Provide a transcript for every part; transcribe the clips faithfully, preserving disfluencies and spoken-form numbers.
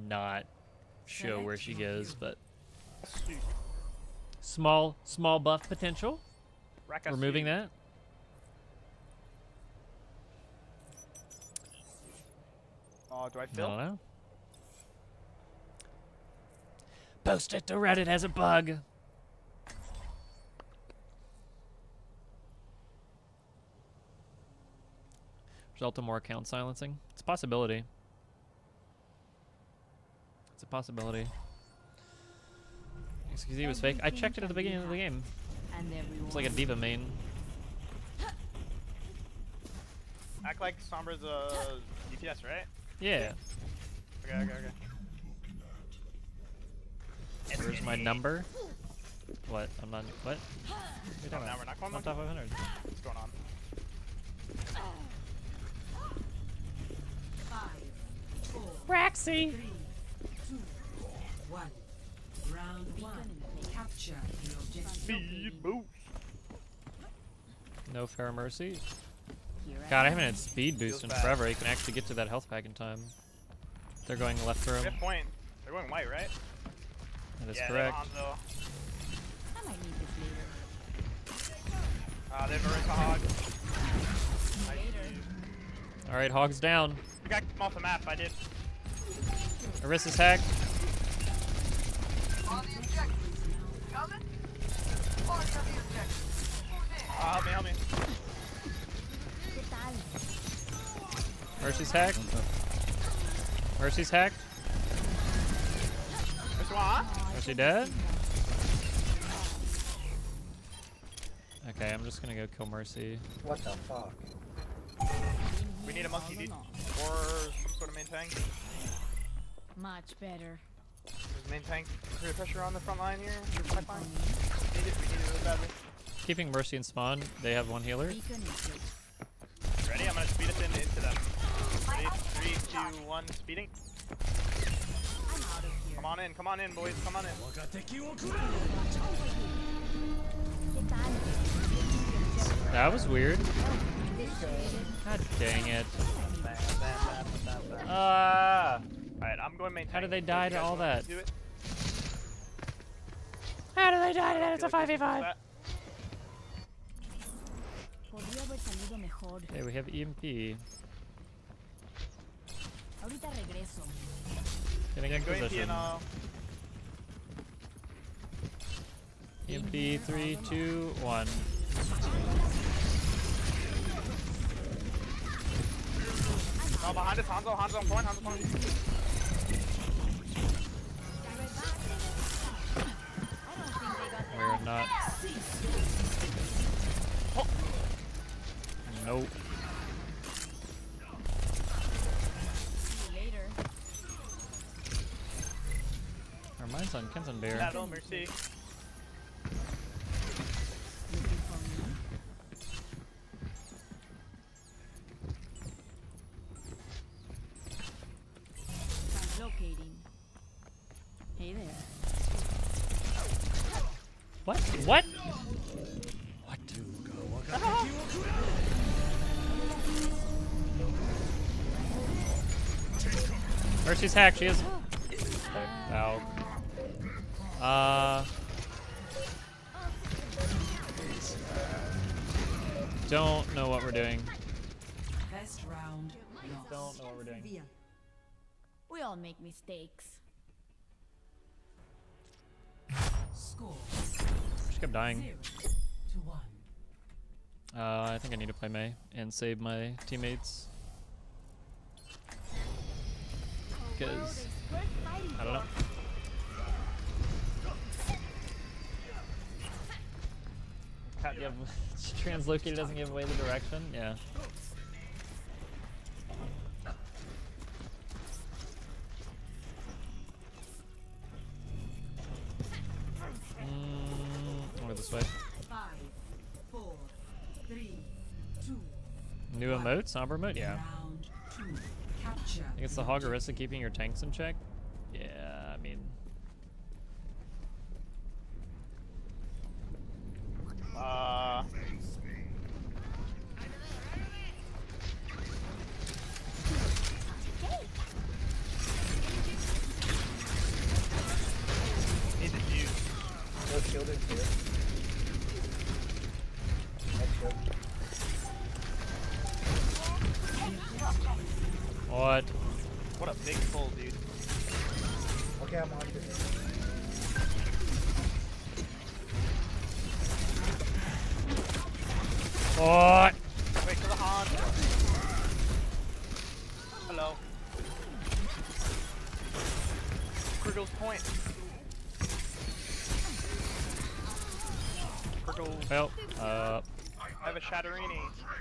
not show where she goes, but small small buff potential. Removing that. Oh, do I I fill? don't know. Post it to Reddit as a bug. Result of more account silencing. It's a possibility. It's a possibility. Excuse me, was fake. I checked it at the beginning of the game. It's like a diva main. Act like Sombra's a D P S, right? Yeah. Okay, okay, okay. Where's my number? What? I'm not. What? What Oh, now we're not going on top five hundred. What's going on? Braxy! One. Round one. Capture the objective. Speed boost. No fair mercy. God, I haven't had speed boost in forever. You can actually get to that health pack in time. They're going left through. Good point. They're going white, right? That is yeah, correct. I might need this later. Uh, they've already hog. Alright, Hog's down. You got him off the map, I did. Orisa's hacked. On the objective. Coming? Mark on the objective. Uh, help me, help me. Mercy's hacked. Mercy's hacked. Which one? Mercy dead? Okay, I'm just gonna go kill Mercy. What the fuck? We need a monkey D or some sort of main tank. Much better. There's main tank. Create pressure on the front line here. Your front line. We need it. We need it really badly. Keeping Mercy and Spawn. They have one healer. Ready? I'm gonna speed us in into them. Ready? Three, two, one, speeding. Come on in, come on in, boys, come on in. That was weird. God dang it. Ah! Alright, I'm going main tank. How did they die to all that? Do it. How did they die to that? It's a five v five. Okay, we have E M P. Ahorita regreso. Getting in Go in position. now. E M P, three, two, one. Oh, behind us, Hanzo, Hanzo on point, Hanzo on point. We're not. Oh. Nope. Our mind's on Kenton Bear. Battle, mercy. Locating. Hey there. What? What? What? Mercy's hacked. She is. Ow. Uh. Don't know what we're doing. Best round. Don't know what we're doing. We all make mistakes. Score. She kept dying. Zero to one. Uh, I think I need to play Mei and save my teammates. Because I don't know. Can't give translocated doesn't give away the direction. Yeah. Mm, over this way. Five, four, three, two. New emote, somber emote. Yeah. Round two. Capture. I think it's the Hog Orisa keeping your tanks in check. Yeah, I mean. Uh. full, dude. Okay, I'm on this. What? Wait for the Han. Hello. Kriggle's point. Kriggle. Well, uh, I have a Shatterini.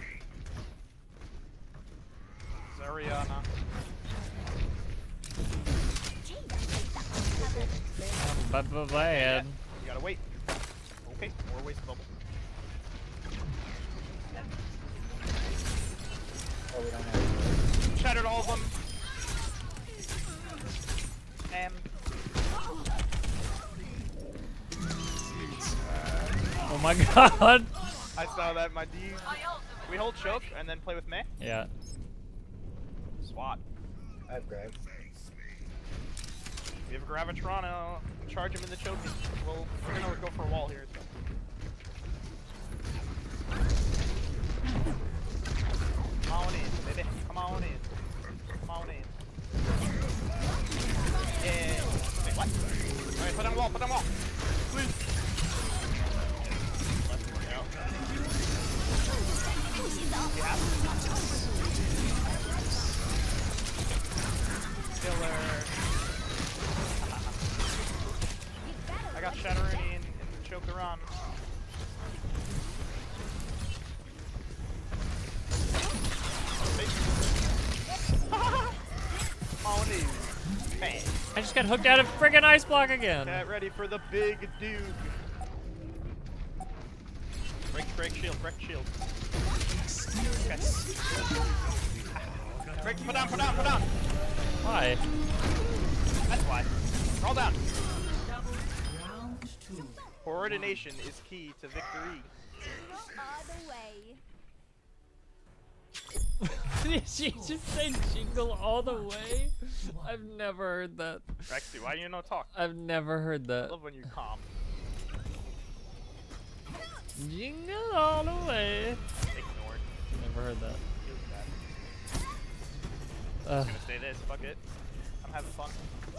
Zariana. bad, bad, bad. You gotta wait. Okay, more waste bubble. Oh, we don't have. Shattered all of them. And Oh my god. I saw that, my dude. We hold choke and then play with Mei. Yeah. SWAT. I have grab. We have a Gravitron, charge him in the choke. Well, we're gonna go for a wall here. So. Come on in, baby. Come on in. Come on in. Yeah. Wait, what? Alright, put on wall, put on wall. Please. Let's work out. Yeah. Killer. I got Shatterini in, in Chokeron. Oh, no. Bang. I just got hooked out of friggin' ice block again. Get ready for the big dude. Break, break shield, break shield. Okay. Break, put down, put down, put down. Why? That's why. Roll down. Round two. Coordination is key to victory. All the way. Did she just say jingle all the way? I've never heard that. Rexy, why do you no talk? I've never heard I that. love when you calm. Jingle all the way. Ignored. Never heard that. Feels bad. Uh, I'm gonna say this, fuck it. I'm having fun.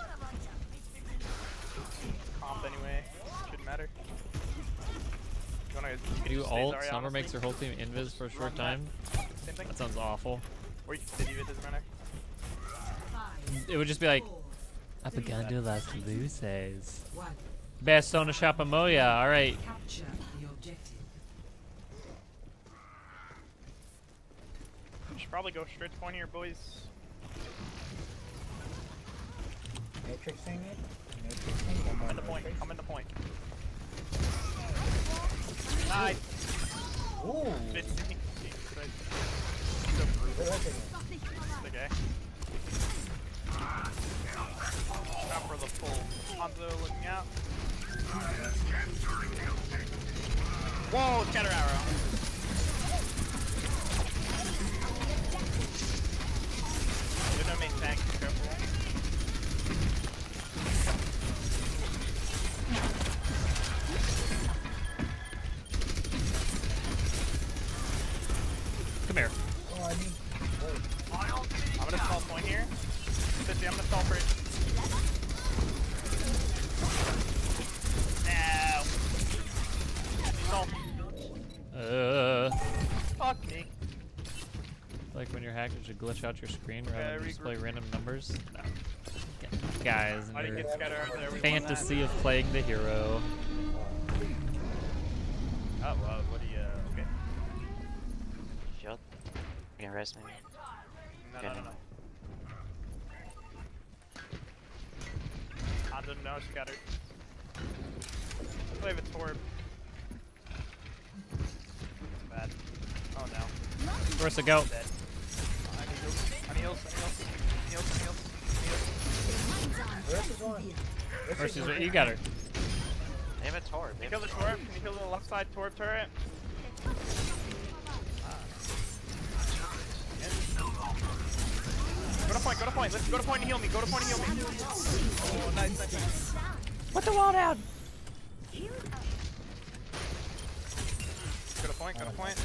Comp anyway. Shouldn't matter. You wanna you can you just stay ult, Zarya, Summer honestly. makes her whole team invis for a short Run that. time. Same thing. That sounds awful. Or you can stay with this runner. Five, It would just be like, four, Apagando las luces. one. Best on a Shapamoya, alright. Capture the objective. We should probably go straight to point here, boys. Matrixing it. Matrixing. One more Come in the point. matrix. Come in the point. Nice. Ooh. fifty. Good looking. Okay. Not for the full. Hanzo looking out. Whoa, scatter arrow. Good no main tank, be careful. Come here. Oh, I need. Wait. I'm gonna stall point here. fifty, I'm gonna stall for it. No. Stall. Uh, Fuck me. like when you're hacked, you should glitch out your screen rather Okay, than display regroup. random numbers. No. Guys, and I didn't your get scatter arrow there. We won fantasy of playing the hero. that. Oh, well, what do you, uh, okay. Shield. You can rest me. No, Okay, no, no, never no. Hanzo, no, scattered. Play with Torb. It's bad. Oh no. Where's the go? Dead. I need heals. I need heals. I need heals. I need heals. I need heals. Where's this one? Where's Where's this the, one? you got her. Aim at Torb. Can you Aim kill the at Torb? Can you kill the left side Torb turret? Go to point, go to point. Let's go to point and heal me. Go to point and heal me. Oh, nice, nice, nice. Put the wall down! Go to point, go to point.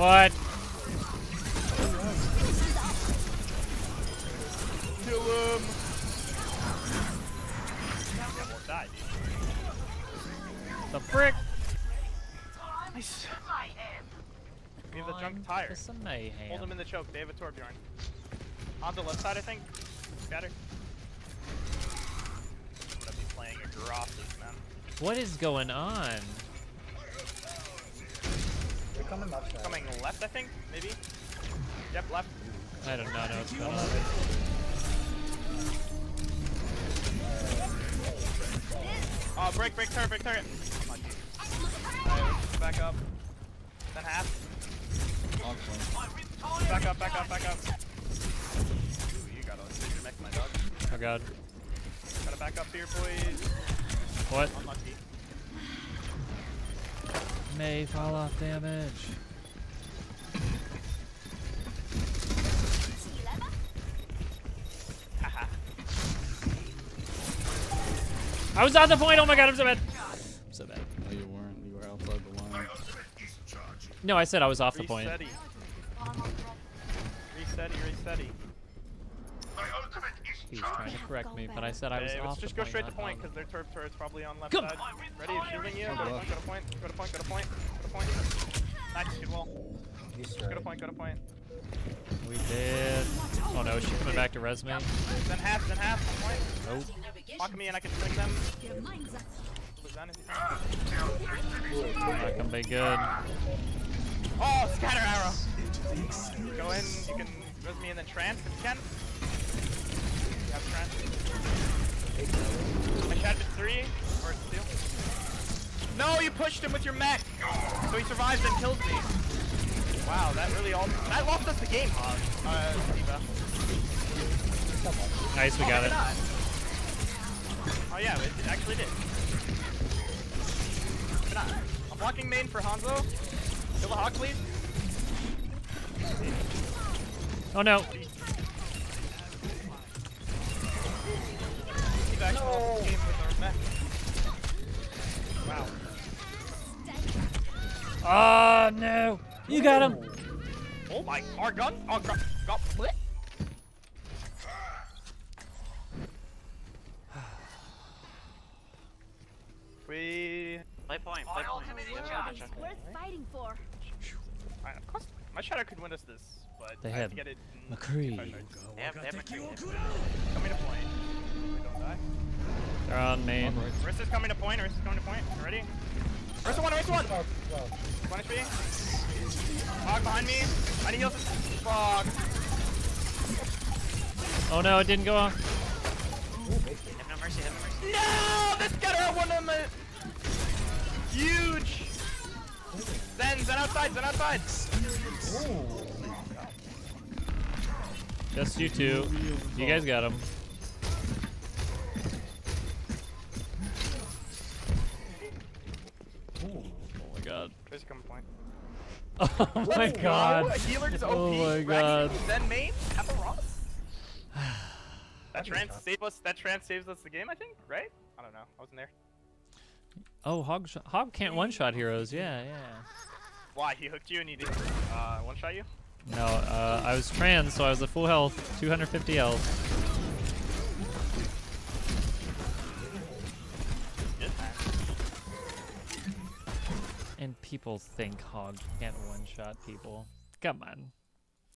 What? Kill him. Yeah, we'll die, dude. The frick? Nice. We have the junk tire. It's some mayhem. Hold him in the choke. They have a Torbjorn. On the left side, I think. Scatter. I'm gonna be playing a Grosses, man. What is going on? They're coming left side. Coming left, I think. Maybe. Yep, left. I do not know what's going on. Oh, break, break, turret, break, turret. Come on, dude. Alright, back up. Then half. Back up, back up, back up. Ooh, you got a mech, my dog. Oh god. Gotta back up here, boys. What? Unlucky. May fall off damage. Haha. I was on the point. Oh my god, I'm so bad. I'm so bad. No, you weren't. You were outside the line. No, I said I was off the point. Resetty. Resetty, resetty. He was trying to correct me, but I said I was Okay, off let's the just go point, straight to not point, on. because their turret turret's probably on left Come. side. Ready? It's shielding you. Go Go to left. point, go to point, go to point, go to point, go to point. Nice, good wall. He's Go to straight. point, go to point. We did. Oh no, is she coming back to res me? Then half, then half, one point. Nope. Walk me and I can swing them. Was done if you can. Not gonna be good. Oh, scatter arrow. Go in, you can res me and then trance if you can. You have trance. I shot it three, or two. No, you pushed him with your mech! So he survives and kills me. Wow, that really all- that lost us the game, Hog. Uh, Diva. Nice, we Oh, got maybe it. not. Oh yeah, it, it actually did. Maybe not. I'm blocking main for Hanzo. Kill the Hog, please. Oh no. He's actually lost the game with our mech. Wow. Oh no. You got him. Oh my, our gun? Our gun got split? We... Play point, play point. Worth fighting for. Alright, of course. My shadow could win us this, but They I have have to get it in McCree. five minutes. They have, they have McCree. Coming to point. We don't die. They're on main. Rista's coming to point, Rista's coming to point. You ready? Rista one, Rista one! Oh, well. One H P. Hog behind me. I need heals. Fuck. Oh no, it didn't go off. Have no mercy, have no mercy. No! This getter one of them! Huge! Zen, Zen outside, Zen outside! Ooh. Just you two. You guys got him. Ooh. Oh my god. Tracy coming point. Oh my Let's god. go. A healer just Oh O P. my god. Zen main, Apple Ross. That trance saves us. That trance saves us the game, I think. Right? I don't know. I wasn't there. Oh, Hog, sh Hog can't one-shot heroes. Yeah, yeah. Why? He hooked you and he didn't uh, one shot you? No, uh, I was trans, so I was at full health, two hundred fifty health. Good time. And people think Hog can't one-shot people. Come on.